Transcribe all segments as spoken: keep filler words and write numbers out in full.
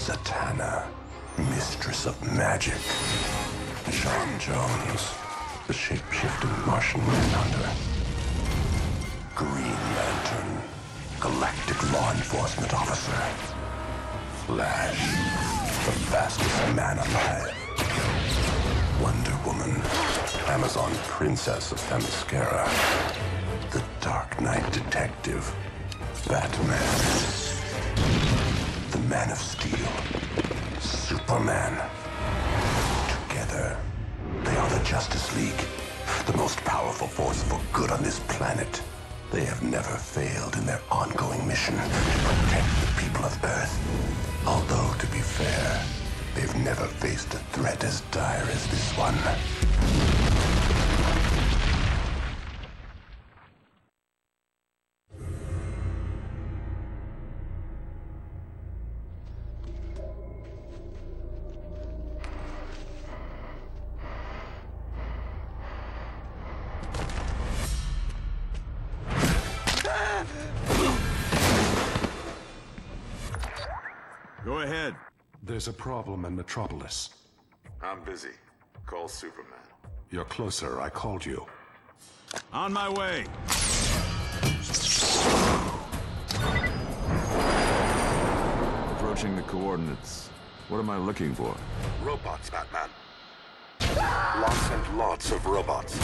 Zatanna, mistress of magic. J'onn J'onzz, the shape-shifting Martian manhunter. Green Lantern, galactic law enforcement officer. Flash, the fastest man alive. Wonder Woman, Amazon princess of Themyscira. The Dark Knight detective, Batman. The Man of Steel, Superman. Together, they are the Justice League, the most powerful force for good on this planet. They have never failed in their ongoing mission to protect the people of Earth. Although, to be fair, they've never faced a threat as dire as this one. Go ahead. There's a problem in Metropolis. I'm busy. Call Superman. You're closer. I called you. On my way. Approaching the coordinates. What am I looking for? Robots, Batman. Lots and lots of robots.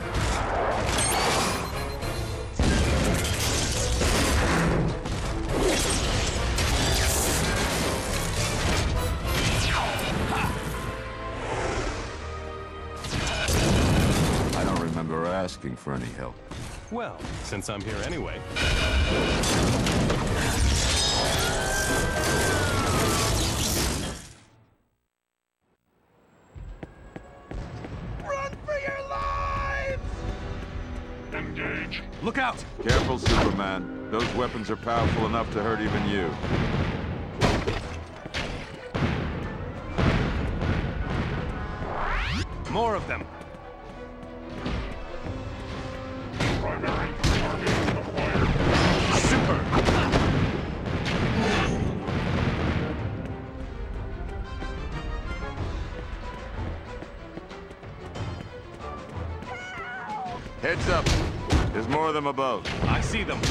I don't remember asking for any help. Well, since I'm here anyway. Run for your lives! Engage. Look out! Careful, Superman. Those weapons are powerful enough to hurt even you. More of them. Primary target acquired. Super! Heads up. There's more of them above. I see them.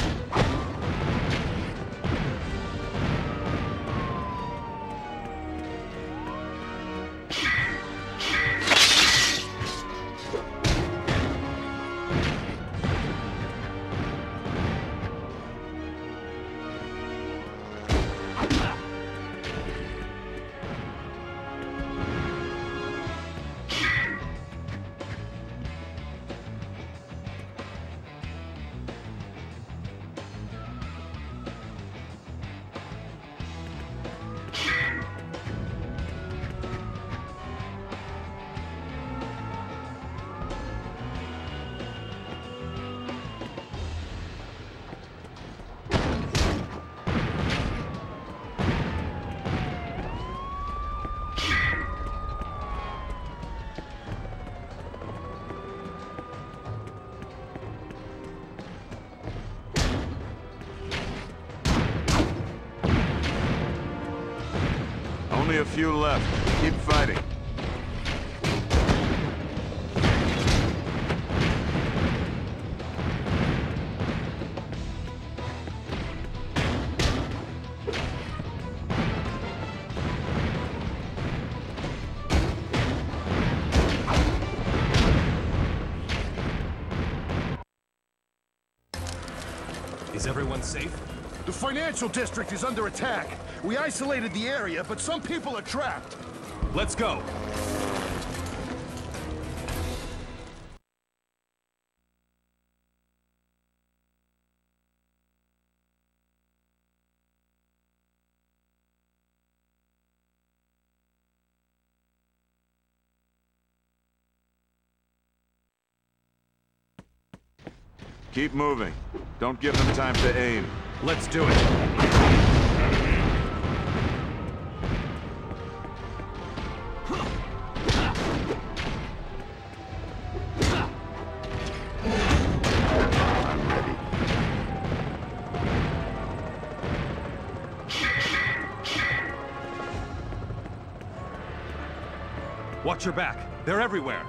Only a few left. Keep fighting. Is everyone safe? The financial district is under attack. We isolated the area, but some people are trapped. Let's go. Keep moving. Don't give them time to aim. Let's do it. I'm ready. Watch your back. They're everywhere.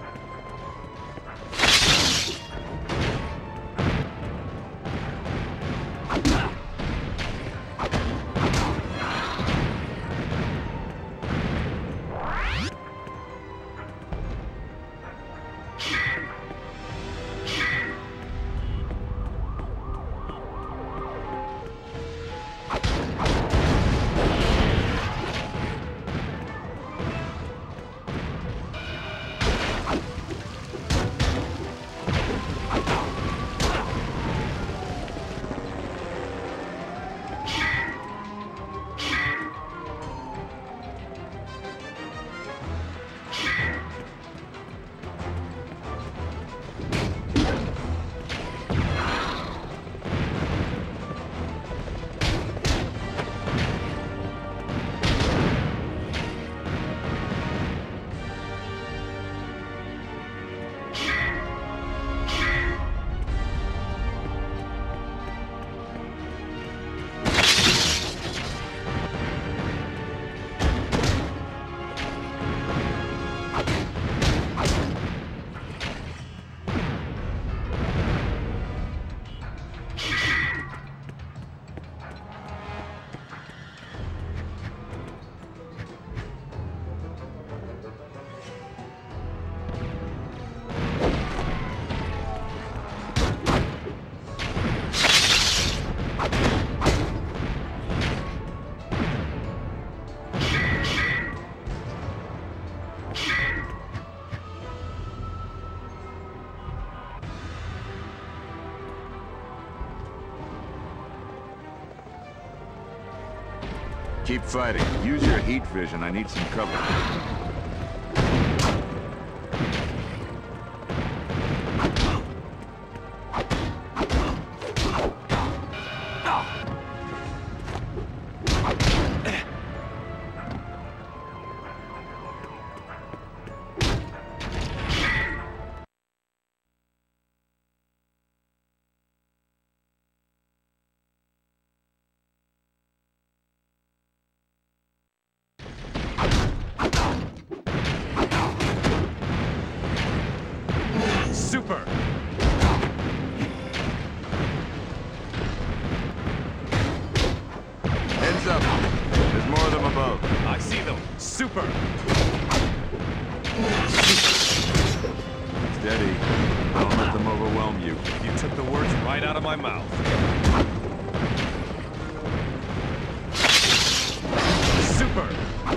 Keep fighting. Use your heat vision. I need some cover. Super! Heads up. There's more of them above. I see them. Super! Steady. Don't let them overwhelm you. You took the words right out of my mouth. Super!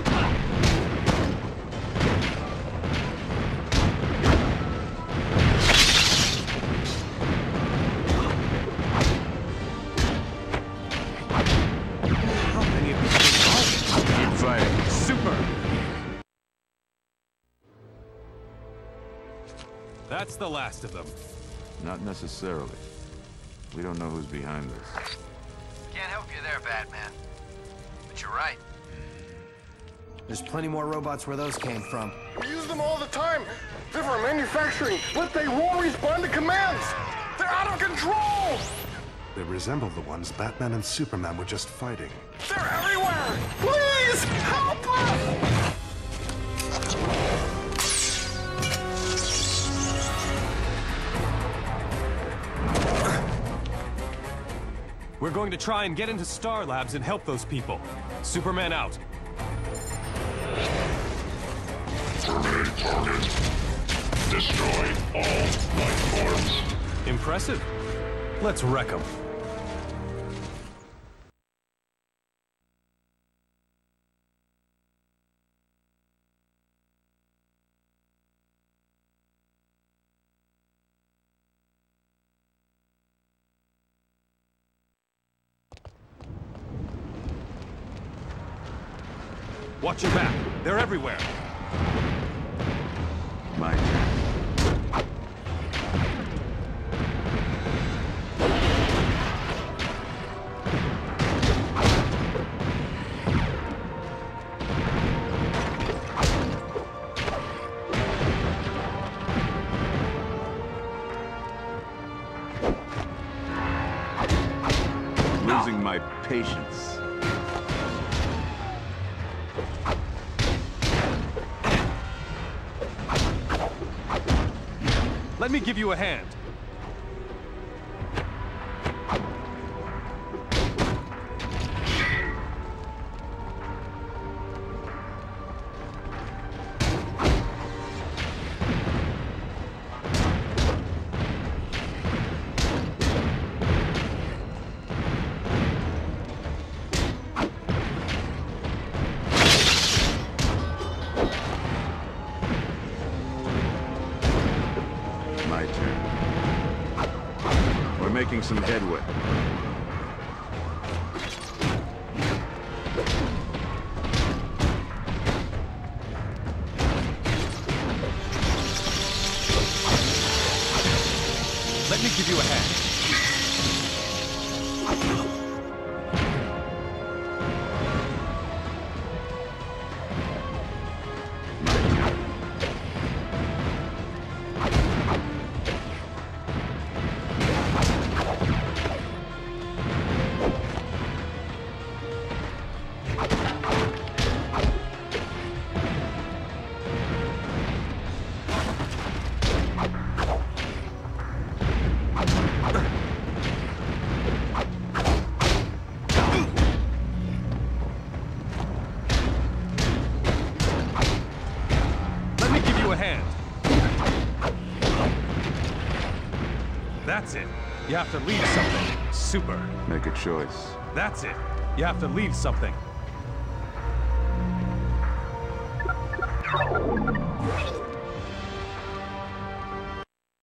That's the last of them. Not necessarily. We don't know who's behind this. Can't help you there, Batman. But you're right. There's plenty more robots where those came from. We use them all the time. They're for manufacturing, but they won't respond to commands. They're out of control. They resemble the ones Batman and Superman were just fighting. They're everywhere. Please help us. We're going to try and get into Star Labs and help those people. Superman out. Terminate target. Destroy all life forms. Impressive. Let's wreck them. Watch your back. They're everywhere. My turn. Losing my patience. Let me give you a hand. My turn. We're making some headway. Let me give you a hand. Let me give you a hand. That's it. You have to leave something. Super. Make a choice. That's it. You have to leave something.